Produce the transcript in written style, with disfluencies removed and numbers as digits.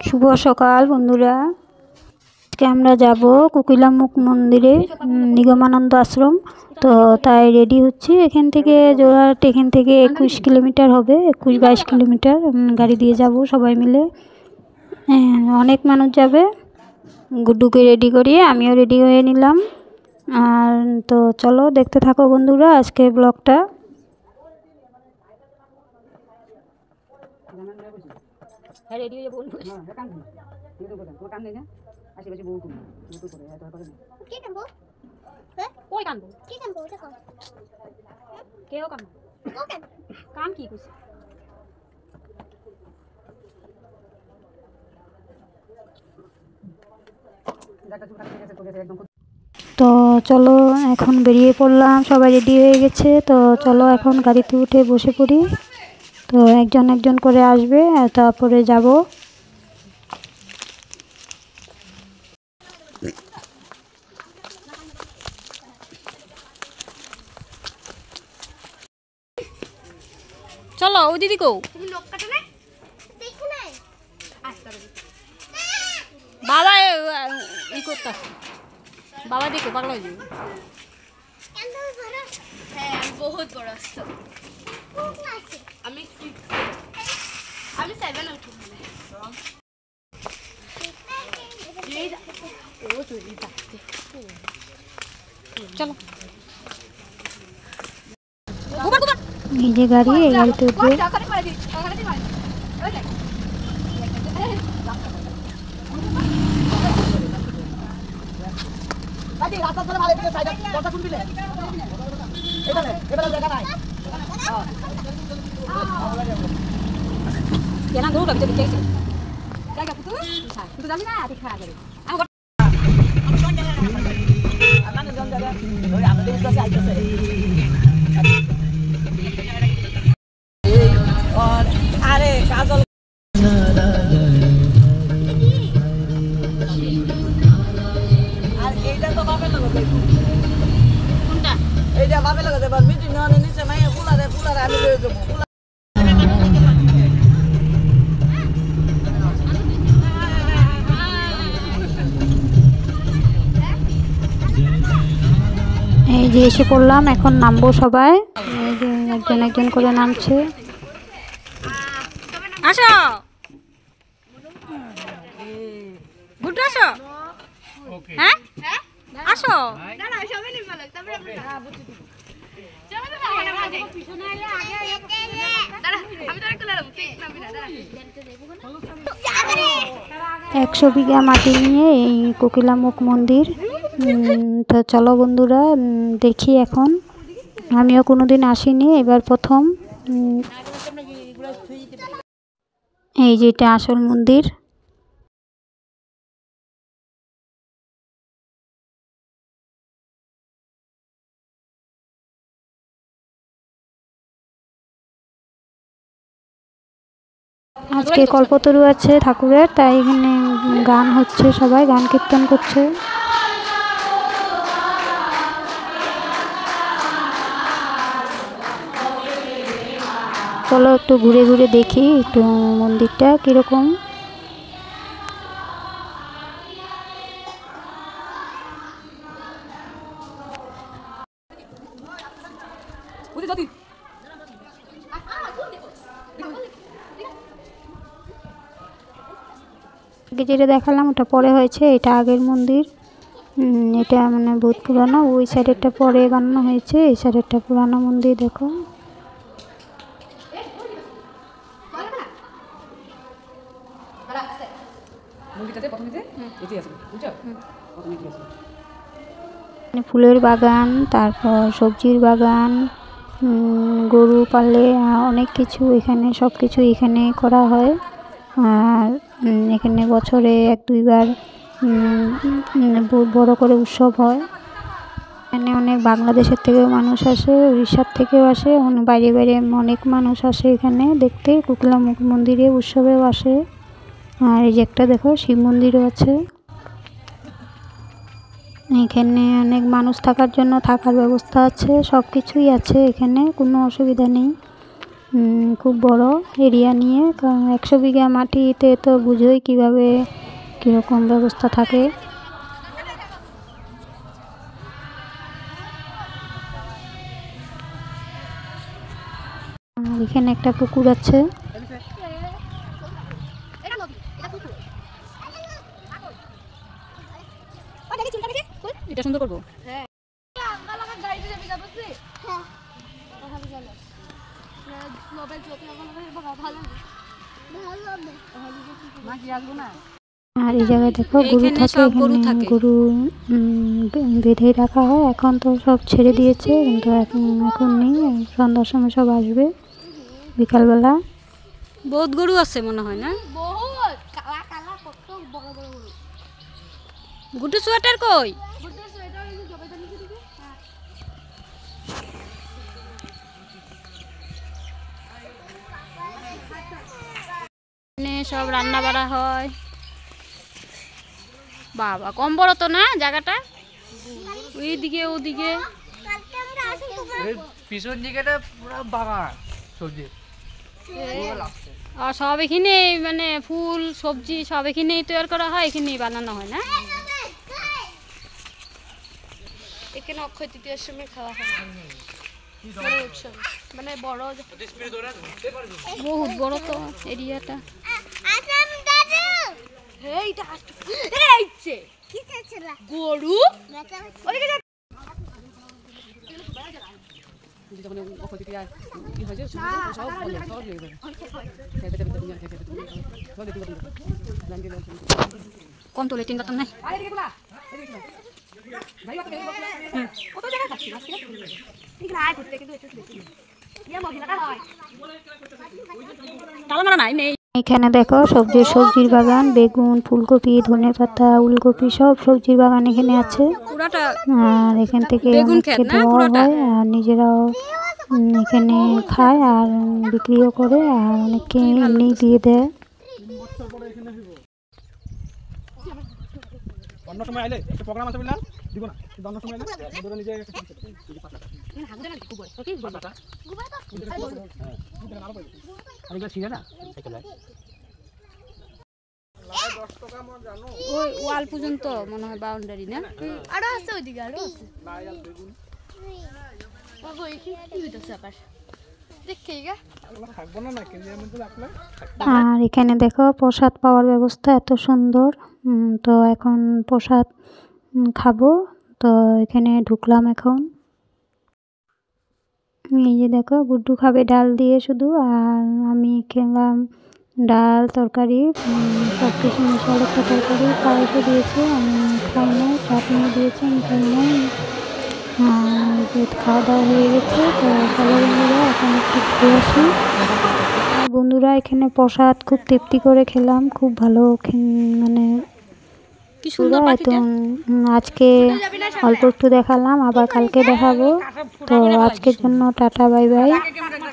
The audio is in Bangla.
শুভ সকাল বন্ধুরা। আজকে আমরা যাব কোকিলামুখ মন্দিরে, নিগমানন্দ আশ্রম। তো তাই রেডি হচ্ছি। এখান থেকে জোড়হাট এখান থেকে 21 কিলোমিটার হবে, 21-22 কিলোমিটার গাড়ি দিয়ে যাব সবাই মিলে। অনেক মানুষ যাবে। গুড্ডুকে রেডি করিয়ে আমিও রেডি হয়ে নিলাম। আর তো চলো দেখতে থাকো বন্ধুরা আজকের ব্লগটা। হ্যাঁ রেডি হয়ে বলবো না এটা কাম নেই কোনো কাম নেই না আশেপাশে বহু করে এত করে কি কাম হ্যাঁ কই কাম কি কাম ওটা কর কেও কাম ও কাম কাম কি কইছে তো চলো এখন বেরিয়ে পড়লাম, সবাই রেডি হয়ে গেছে। তো চলো এখন গাড়িতে উঠে বসে পড়ি। তো একজন একজন করে আসবে আর তারপরে যাব। চলো ও দিদি কো বাবা ই করতেছে বাবা দেখো পাগলা হয়ে যাবে। হ্যাঁ বহুত বড় আসতো আমি 7 উঠি চলো এই যে গাড়ি, এই গাড়িতে উঠবে। Jangan dulu gak bisa dicek. Gak putus. Putus aja lah, tikar aja. Aku আরে কাজল আর এইটা তো বাপের লাগে কোনটা এইটা বাপের লাগে দেবার মিটিং না নিচে মাইয়া ফুলারে আমি লয়ে যাব। এই যে এসে পড়লাম, এখন নামবো সবাই। এই যে একজন একজন করে নামছে। আসো গুড আসো হ্যাঁ আসো না না সবাই নিয়ে বলো তারপরে চলো না পিছনে দাঁড়া আমি তোরে কোলে নেব ঠিক নামি না দাঁড়া 100 বিঘা মাটি নিয়ে এই কোকিলামুখ মন্দির। তো চলো বন্ধুরা দেখি। এখন আমিও কোনোদিন আসিনি, এবার প্রথম। এই যে এটা আসল মন্দির। আজকে কল্পতরু আছে ঠাকুরের, তাই এখানে গান হচ্ছে, সবাই গান কীর্তন করছে। চলো একটু ঘুরে ঘুরে দেখি একটু মন্দিরটা কীরকম। যেটা দেখালাম ওটা পরে হয়েছে, এটা আগের মন্দির। এটা মানে বহুত পুরানো। ওই সাইডেরটা পরে বানানো হয়েছে, এই সাইডেরটা পুরানো মন্দির। দেখো ফুলের বাগান, তারপর সবজির বাগান, গরু পালে অনেক কিছু এখানে, সব কিছু এখানে করা হয়। আর এখানে বছরে 1-2 বার বহুত বড় করে উৎসব হয়। এখানে অনেক বাংলাদেশের থেকেও মানুষ আসে, উড়িষ্যার থেকেও আসে, বাইরে বাইরে অনেক মানুষ আসে এখানে দেখতে। কোকিলামুখ মন্দিরে উৎসবেও আসে। আর এই যে একটা দেখো শিব মন্দিরও আছে। এখানে অনেক মানুষ থাকার জন্য থাকার ব্যবস্থা আছে, সব কিছুই আছে এখানে, কোনো অসুবিধা নেই। খুব বড় এরিয়া নিয়ে, কারণ 100 বিঘা মাটিতে তো বুঝোই কীভাবে কীরকম ব্যবস্থা থাকে। আর এখানে একটা পুকুর আছে। এটা সুন্দর করবো। আর এই জায়গায় দেখো গরু থাকে, এখানে গরু বেঁধে রাখা হয়। এখন তো সব ছেড়ে দিয়েছে, কিন্তু এখন নেই, সন্ধ্যার সময় সব আসবে বিকালবেলা। বহুত গরু আছে মনে হয় না? গুড্ডু সোয়েটার কই? সব রান্না বাড়া হয়। বাবা কম বড় তো না জায়গাটা, ওইদিকে ওদিকে পিছন দিকেটা পুরো বাগান সবজি, আর সব এখানে মানে ফুল সবজি সব এখানেই তৈরি করা হয়, এখানেই বানানো হয় না? এখানে অক্ষয় তৃতীয়ার সময় খাওয়া হয়, মানে বড় বহুত বড় তো এরিয়াটা। গরু কম তোলে, 3 বাতন নাই। এখানে দেখো সবজির বাগান, বেগুন, ফুলকপি, ধনেপাতা, উলকপি, সব সবজির বাগান এখানে আছে। আর এখান থেকে অনেককে দেওয়া হয়, আর নিজেরাও এখানে খায় আর বিক্রিও করে, আর অনেককে এমনি দিয়ে দেয়। অন্য সময় আইলে একটা প্রোগ্রাম আছে বললাম দিব না, কিন্তু অন্য সময় আইলে ধরে নিজে ওই ওয়াল পর্যন্ত মনে হয় বাউন্ডারি না? আরো আছে ওইদিকে, আরো আছে। আর এখানে দেখো প্রসাদ পাওয়ার ব্যবস্থা এত সুন্দর। তো এখন প্রসাদ খাবো, তো এখানে ঢুকলাম এখন। এই যে দেখো গুড্ডু খাবে ডাল দিয়ে শুধু, আর আমি খেলাম ডাল তরকারি, সব কিছু মিশাল একটা তরকারি, পায়েসও দিয়েছে, আমি খাই নাই, চাটনি দিয়েছে, আমি খাই নাই। খাওয়া দাওয়া হয়ে গেছে, তো চলো বন্ধুরা এখন একটু ঘুরে আসি। বন্ধুরা এখানে প্রসাদ খুব তৃপ্তি করে খেলাম, খুব ভালো, মানে আজকে অল্প একটু দেখালাম, আবার কালকে দেখাবো। তো আজকের জন্য টাটা, বাই বাই।